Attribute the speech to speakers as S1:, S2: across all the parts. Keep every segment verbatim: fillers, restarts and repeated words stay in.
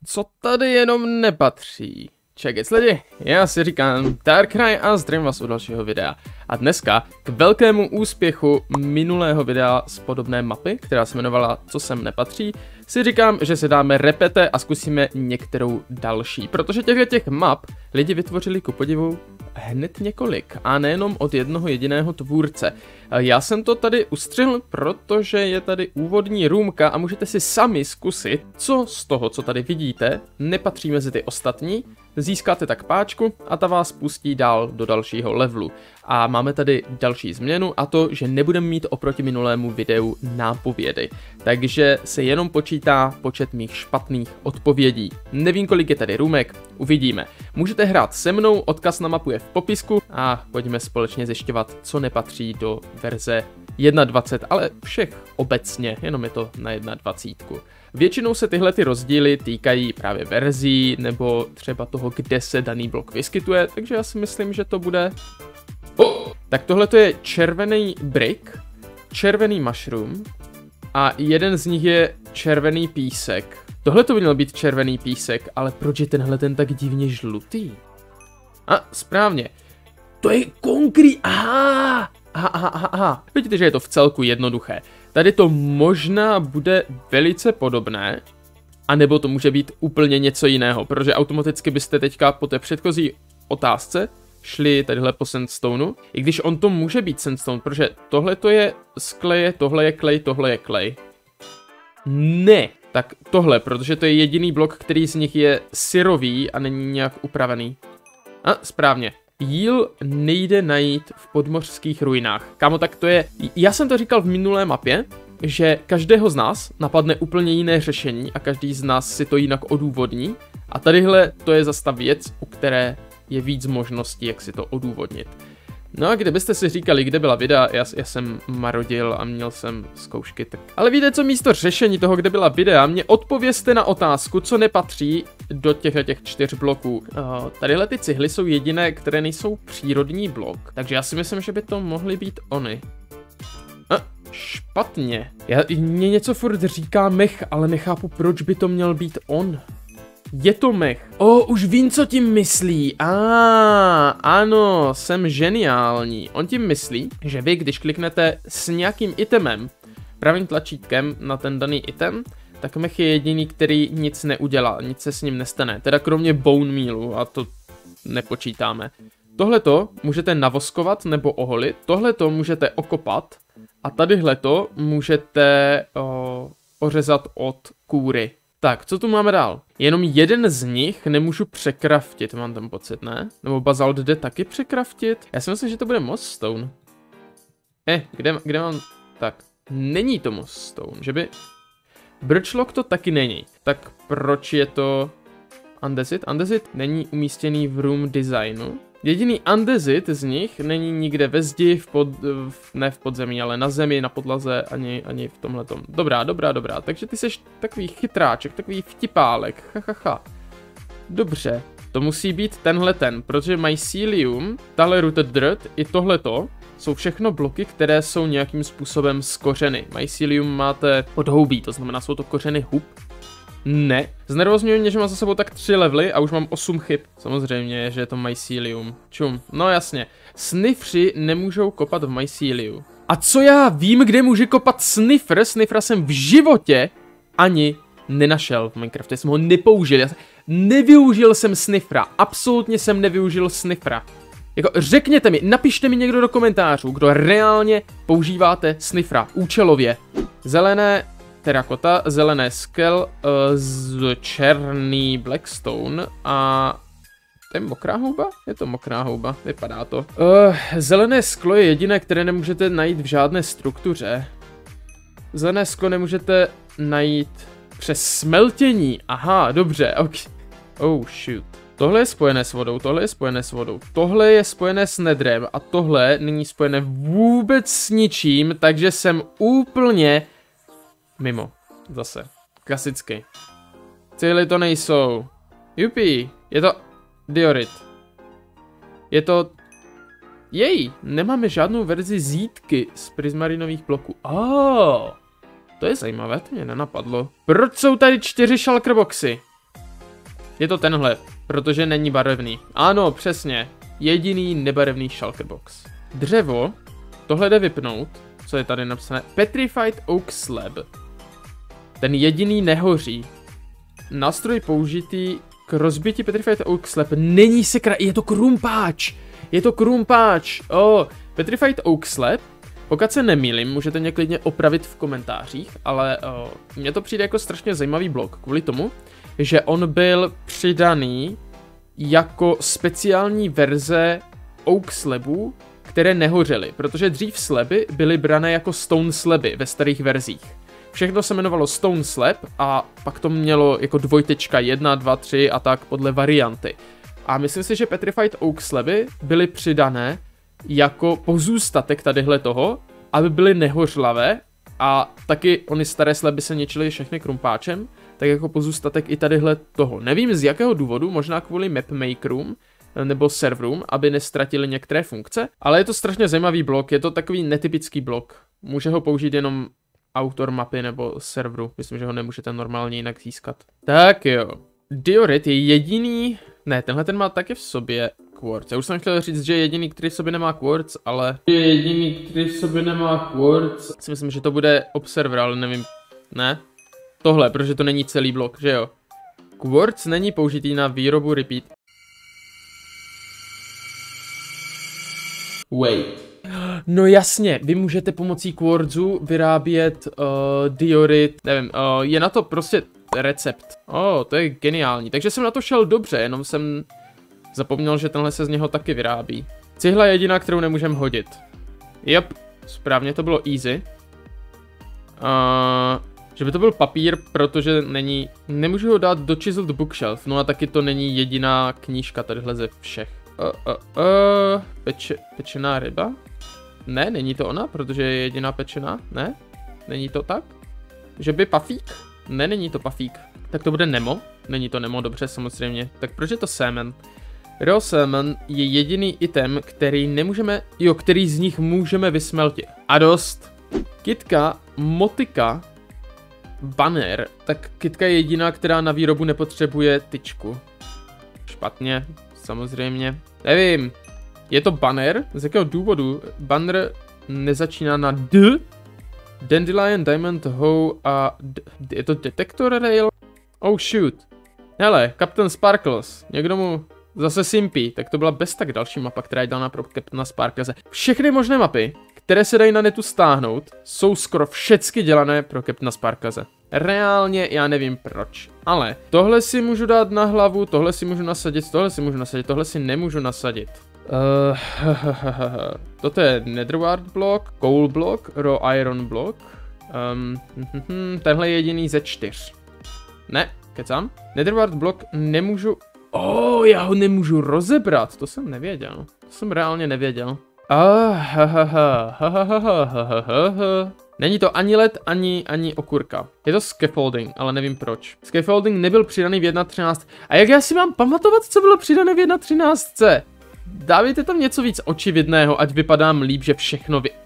S1: co tady jenom nepatří. Čekec lidi, já si říkám Darkrai a zdravím vás u dalšího videa. A dneska k velkému úspěchu minulého videa z podobné mapy, která se jmenovala Co sem nepatří, si říkám, že si dáme repete a zkusíme některou další. Protože těchto těch map lidi vytvořili ku podivu hned několik a nejenom od jednoho jediného tvůrce. Já jsem to tady ustřihl, protože je tady úvodní růmka a můžete si sami zkusit, co z toho, co tady vidíte, nepatří mezi ty ostatní. Získáte tak páčku a ta vás pustí dál do dalšího levelu. A máme tady další změnu a to, že nebudeme mít oproti minulému videu nápovědy. Takže se jenom počítá počet mých špatných odpovědí. Nevím, kolik je tady růmek, uvidíme. Můžete hrát se mnou, odkaz na mapu je v popisku a pojďme společně zjišťovat, co nepatří do verze jedna tečka dvacet, ale všech obecně, jenom je to na jedna tečka dvacet. Většinou se tyhle ty rozdíly týkají právě verzí nebo třeba toho, kde se daný blok vyskytuje, takže já si myslím, že to bude... Oh! Tak tohle to je červený brick, červený mushroom a jeden z nich je červený písek. Tohle to by měl být červený písek, ale proč je tenhle ten tak divně žlutý? A správně, to je konkrý... Aha! Aha, aha, aha, aha. Vidíte, že je to v celku jednoduché. Tady to možná bude velice podobné, anebo to může být úplně něco jiného, protože automaticky byste teďka po té předchozí otázce šli tadyhle po sandstoneu, i když on to může být sandstone, protože tohle to je z kleje, tohle je klej, tohle je klej. Ne, tak tohle, protože to je jediný blok, který z nich je syrový a není nějak upravený. A správně. Jíl nejde najít v podmořských ruinách. Kámo, tak to je... Já jsem to říkal v minulé mapě, že každého z nás napadne úplně jiné řešení a každý z nás si to jinak odůvodní. A tadyhle to je zase ta věc, u které je víc možností, jak si to odůvodnit. No a kdybyste si říkali, kde byla videa, já, já jsem marodil a měl jsem zkoušky, tak... Ale víte co, místo řešení toho, kde byla videa, mě odpovězte na otázku, co nepatří do těchto těch čtyř bloků. Uh, tadyhle ty cihly jsou jediné, které nejsou přírodní blok, takže já si myslím, že by to mohly být ony. Uh, špatně. Já, mě něco furt říká mech, ale nechápu, proč by to měl být on. Je to mech. O, oh, už vím, co tím myslí. A, ah, ano, jsem geniální. On tím myslí, že vy, když kliknete s nějakým itemem, pravým tlačítkem na ten daný item, tak mech je jediný, který nic neudělá, nic se s ním nestane. Teda kromě bone mealu, a to nepočítáme. Tohleto můžete navoskovat nebo oholit, tohleto můžete okopat a tadyhleto můžete o, ořezat od kůry. Tak, co tu máme dál? Jenom jeden z nich nemůžu překraftit, mám tam pocit, ne? Nebo bazalt jde taky překraftit? Já si myslím, že to bude moss stone. Eh, kde, kde mám... Tak, není to moss stone, že by... Birchlock to taky není. Tak proč je to... Andesite? Andesite není umístěný v room designu. Jediný andesite z nich není nikde ve zdi, v pod, v, ne v podzemí, ale na zemi, na podlaze, ani, ani v tomhletom. Dobrá, dobrá, dobrá. Takže ty seš takový chytráček, takový vtipálek. Hahaha. Dobře. To musí být tenhle ten, protože mycelium, tahle rooted dirt i tohleto jsou všechno bloky, které jsou nějakým způsobem z kořeny. Mycelium máte podhoubí, to znamená, jsou to kořeny hub. Ne. Znervozňuje mě, že mám za sebou tak tři levely a už mám osm chyb. Samozřejmě, že je to mycelium. Čum. No jasně. Snifři nemůžou kopat v myceliu. A co já vím, kde může kopat snifr? Snifra jsem v životě ani nenašel v Minecraftu. Já jsem ho nepoužil. Já jsem... Nevyužil jsem snifra. Absolutně jsem nevyužil snifra. Jako řekněte mi, napište mi někdo do komentářů, kdo reálně používáte snifra. Účelově. Zelené... Terakota, zelené skel, uh, z černý blackstone a... To je mokrá houba? Je to mokrá houba, vypadá to. Uh, zelené sklo je jediné, které nemůžete najít v žádné struktuře. Zelené sklo nemůžete najít přes smeltění. Aha, dobře, ok. Oh shoot. Tohle je spojené s vodou, tohle je spojené s vodou, tohle je spojené s nedrem a tohle není spojené vůbec s ničím, takže jsem úplně... Mimo. Zase. Klasicky. Cihly to nejsou. Jupi. Je to... Diorit. Je to... Jej. Nemáme žádnou verzi zítky z prismarinových bloků. Oh. To je zajímavé, to mě nenapadlo. Proč jsou tady čtyři shulker boxy? Je to tenhle, protože není barevný. Ano, přesně. Jediný nebarevný shulker box. Dřevo, tohle jde vypnout. Co je tady napsané? Petrified Oak Slab. Ten jediný nehoří. Nástroj použitý k rozbití Petrified Oak Slab není sekra, je to krumpáč. Je to krumpáč. Oh, Petrified Oak Slab. Pokud se nemýlím, můžete mě klidně opravit v komentářích, ale oh, mně to přijde jako strašně zajímavý blok kvůli tomu, že on byl přidaný jako speciální verze Oak Slabů, které nehořely, protože dřív slaby byly brané jako stone slaby ve starých verzích. Všechno se jmenovalo stone slab a pak to mělo jako dvojtečka jedna, dva, tři a tak podle varianty. A myslím si, že Petrified Oak slaby byly přidané jako pozůstatek tadyhle toho, aby byly nehořlavé a taky ony staré slaby se ničily všechny krumpáčem, tak jako pozůstatek i tadyhle toho. Nevím z jakého důvodu, možná kvůli mapmakerům nebo serverům, aby nestratili některé funkce, ale je to strašně zajímavý blok, je to takový netypický blok. Může ho použít jenom autor mapy nebo serveru, myslím, že ho nemůžete normálně jinak získat. Tak jo, diorit je jediný, ne, tenhle ten má taky v sobě quartz. Já už jsem chtěl říct, že je jediný, který v sobě nemá quartz, ale je jediný, který v sobě nemá quartz. Si myslím, že to bude observer, ale nevím, ne? Tohle, protože to není celý blok, že jo? Quartz není použitý na výrobu repeat. Wait. No jasně, vy můžete pomocí quartzu vyrábět uh, diorit, nevím, uh, je na to prostě recept. Oh, to je geniální, takže jsem na to šel dobře, jenom jsem zapomněl, že tenhle se z něho taky vyrábí. Cihla je jediná, kterou nemůžeme hodit. Yep, správně, to bylo easy. Uh, že by to byl papír, protože není, nemůžu ho dát do chiseled bookshelf, no a taky to není jediná knížka tadyhle ze všech. Uh, uh, uh, peče, pečená ryba? Ne, není to ona, protože je jediná pečená, ne? Není to tak? Že by Pafík? Ne, není to Pafík. Tak to bude Nemo? Není to Nemo, dobře, samozřejmě. Tak proč je to Salmon? Raw Salmon je jediný item, který nemůžeme, jo, který z nich můžeme vysmeltit. A dost. Kytka, motika, banner, tak kytka je jediná, která na výrobu nepotřebuje tyčku. Špatně, samozřejmě. Nevím. Je to banner? Z jakého důvodu? Banner nezačíná na D? Dandelion, Diamond, Hoe a... D je to Detector Rail? Oh shoot. Hele, Captain Sparkles. Někdo mu zase simpí. Tak to byla bez tak další mapa, která je dána pro Captaina Sparklese. Všechny možné mapy, které se dají na netu stáhnout, jsou skoro všechny dělané pro Captaina Sparklese. Reálně já nevím proč. Ale tohle si můžu dát na hlavu, tohle si můžu nasadit, tohle si můžu nasadit, tohle si nemůžu nasadit. Uh, toto je Netherward blok, Coal blok, Raw Iron blok. Um, tenhle je jediný ze čtyř. Ne, kecám. Netherward blok nemůžu... Oh, já ho nemůžu rozebrat, to jsem nevěděl. To jsem reálně nevěděl. Není to ani led, ani, ani okurka. Je to scaffolding, ale nevím proč. Scaffolding nebyl přidaný v jedna třináct. A jak já si mám pamatovat, co bylo přidané v jedna třináct? Dávejte tam něco víc očividného, ať vypadám líp, že všechno vy...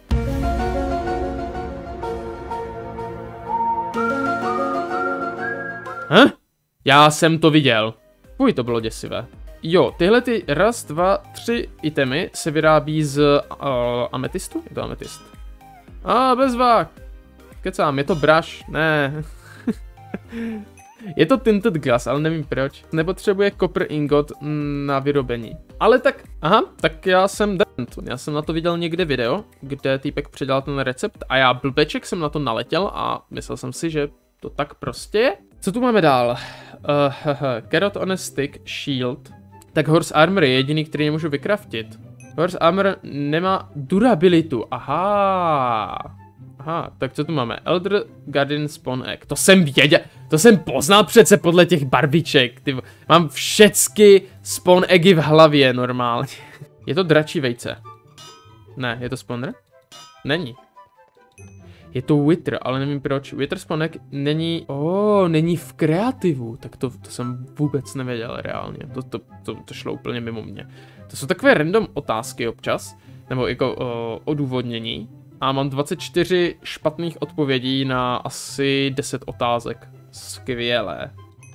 S1: Hm? Já jsem to viděl. Uj, to bylo děsivé. Jo, tyhle ty raz, dva, tři itemy se vyrábí z uh, ametistu? Je to ametist. A ah, bezvák. Kecám, je to brush? Ne. Je to tinted glass, ale nevím proč. Nepotřebuje copper ingot na vyrobení. Ale tak, aha, tak já jsem dent. Já jsem na to viděl někde video, kde týpek předal ten recept a já blbeček jsem na to naletěl a myslel jsem si, že to tak prostě je. Co tu máme dál? Uh, carrot on a stick, shield. Tak horse armor je jediný, který nemůžu vykraftit. Horse armor nemá durabilitu, aha. Aha, tak co tu máme? Elder Guardian Spawn Egg. To jsem věděl, to jsem poznal přece podle těch barviček. Ty, mám všecky Spawn Eggy v hlavě normálně. Je to dračí vejce. Ne, je to spawner? Není. Je to Wither, ale nevím proč. Wither Spawn Egg není... Oh, není v kreativu. Tak to, to jsem vůbec nevěděl reálně. To, to, to, to šlo úplně mimo mě. To jsou takové random otázky občas. Nebo jako o, odůvodnění. A mám dvacet čtyři špatných odpovědí na asi deset otázek. Skvělé.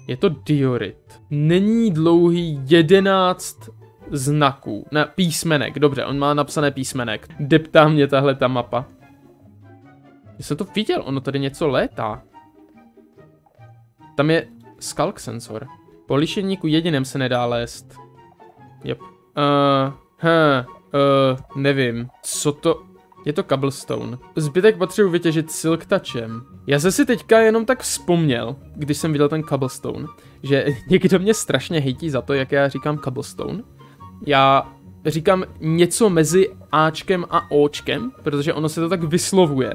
S1: Je to diorit. Není dlouhý jedenáct znaků. Ne, písmenek. Dobře, on má napsané písmenek. Deptá mě tahle ta mapa. Já jsem to viděl, ono tady něco létá. Tam je skalk sensor. Po lišejníku jediném se nedá lézt. Yep. Uh, huh, uh, nevím. Co to... Je to cobblestone. Zbytek potřebuji vytěžit silk touchem. Já jsem si teďka jenom tak vzpomněl, když jsem viděl ten cobblestone, že někdo mě strašně hejtí za to, jak já říkám cobblestone. Já říkám něco mezi Ačkem a Očkem, protože ono se to tak vyslovuje.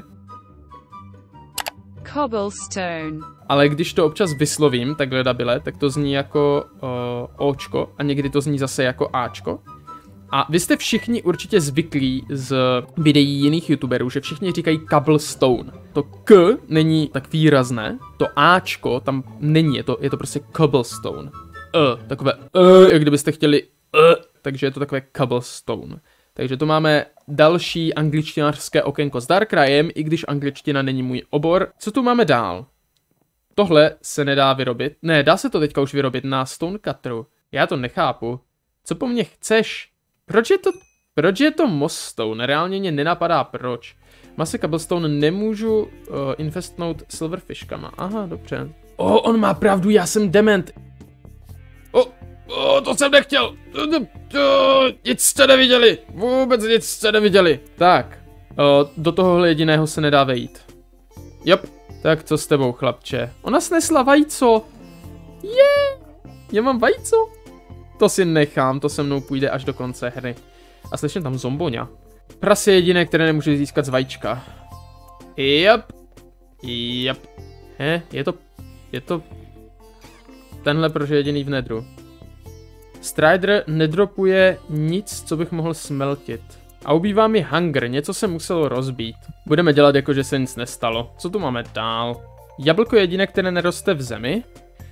S2: Cobblestone.
S1: Ale když to občas vyslovím takhle dabile, tak to zní jako uh, Očko a někdy to zní zase jako Ačko. A vy jste všichni určitě zvyklí z videí jiných youtuberů, že všichni říkají cobblestone. To K není tak výrazné, to Ačko tam není, je to, je to prostě cobblestone. E, takové E, jak kdybyste chtěli E, takže je to takové cobblestone. Takže tu máme další angličtinářské okénko s Darkrayem, i když angličtina není můj obor. Co tu máme dál? Tohle se nedá vyrobit. Ne, dá se to teďka už vyrobit na Stonecutteru. Já to nechápu. Co po mně chceš? Proč je to, proč je to Mossstone? Reálně mě nenapadá proč. Masy cobblestone nemůžu uh, infestnout silverfishkama. Aha, dobře. O, oh, on má pravdu, já jsem dement. O, oh, oh, to jsem nechtěl. Nic jste neviděli. Vůbec nic jste neviděli. Tak, uh, do tohohle jediného se nedá vejít. Jop, tak co s tebou, chlapče? Ona snesla vajco. Je, yeah. Já mám vajco. To si nechám, to se mnou půjde až do konce hry. A slyším tam zomboňa. Pras je jediné, které nemůže získat z vajíčka. Jep. Jep. He, je to... Je to... Tenhle proč je jediný v nedru. Strider nedropuje nic, co bych mohl smeltit. A ubývá mi hunger, něco se muselo rozbít. Budeme dělat jako, že se nic nestalo. Co tu máme dál? Jablko je jediné, které neroste v zemi.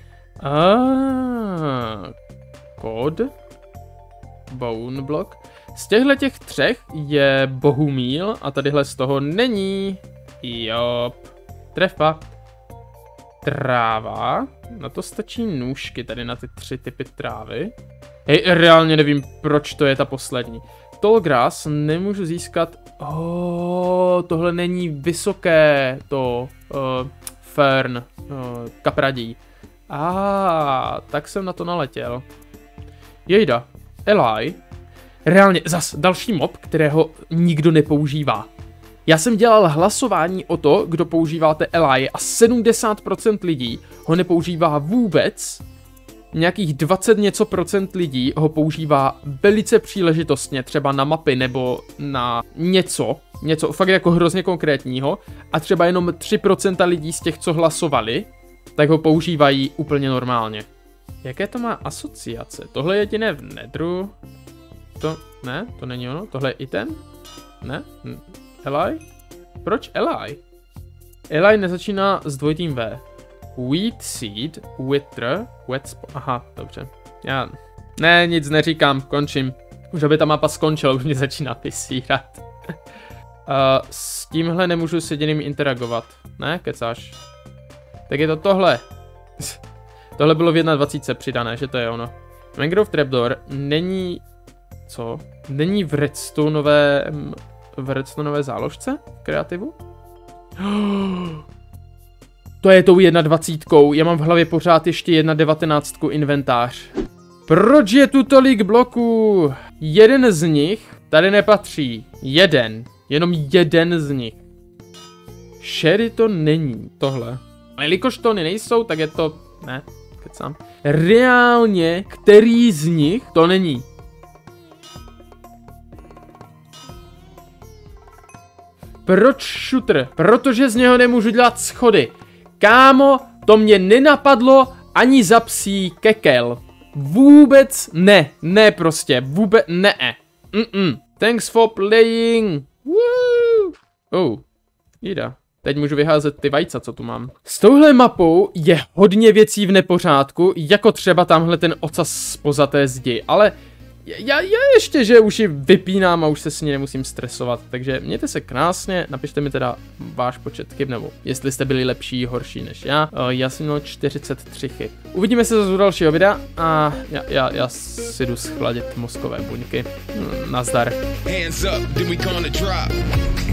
S1: Ah, kód. Bone block. Z těchto těch třech je bohumíl a tadyhle z toho není. Jop. Trefa. Tráva. Na to stačí nůžky tady na ty tři typy trávy. Hej, reálně nevím, proč to je ta poslední. Tallgrass nemůžu získat. Oh, tohle není vysoké. To. Uh, fern. Uh, kapradí. Ah, tak jsem na to naletěl. Jejda. Eli. Reálně zas další mob, kterého nikdo nepoužívá. Já jsem dělal hlasování o to, kdo používáte Eli a sedmdesát procent lidí ho nepoužívá vůbec. Nějakých dvacet něco procent lidí ho používá velice příležitostně, třeba na mapy nebo na něco, něco fakt jako hrozně konkrétního a třeba jenom tři procenta lidí z těch, co hlasovali, tak ho používají úplně normálně. Jaké to má asociace? Tohle je jediné v nedru. To, ne, to není ono. Tohle je i ten? Ne? Hm. Eli? Proč Eli? Eli nezačíná s dvojitým V. Wheat seed, wither, wet spot. Aha, dobře. Já... Ne, nic neříkám, končím. Už aby ta mapa skončila, už mě začíná vysírat. uh, s tímhle nemůžu s jediným interagovat. Ne, kecáš. Tak je to tohle. Tohle bylo v dvacet jedna přidané, že to je ono. Mangrove Trapdoor není... Co? Není v redstoneové... v redstoneové záložce? V kreativu? To je tou jednadvacítkou. Já mám v hlavě pořád ještě jedna devatenáctku inventář. Proč je tu tolik bloků? Jeden z nich tady nepatří. Jeden. Jenom jeden z nich. Sherry to není. Tohle. A jelikož to nejsou, tak je to... Ne, kecám. Reálně, který z nich to není? Proč shooter? Protože z něho nemůžu dělat schody. Kámo, to mě nenapadlo ani za psí kekel. Vůbec ne, ne prostě, vůbec ne. Mm-mm. Thanks for playing. Woo. Oh, jída. Teď můžu vyházet ty vajca, co tu mám. S touhle mapou je hodně věcí v nepořádku, jako třeba tamhle ten ocas spoza té zdi, ale Já, já ještě, že už ji vypínám a už se s ní nemusím stresovat, takže mějte se krásně, napište mi teda váš počet chyb, nebo jestli jste byli lepší, horší než já. Já jsem měl čtyřicet tři chyb. Uvidíme se zase u dalšího videa a já, já, já si jdu schladit mozkové buňky. Nazdar. Hands up, then we gonna drop.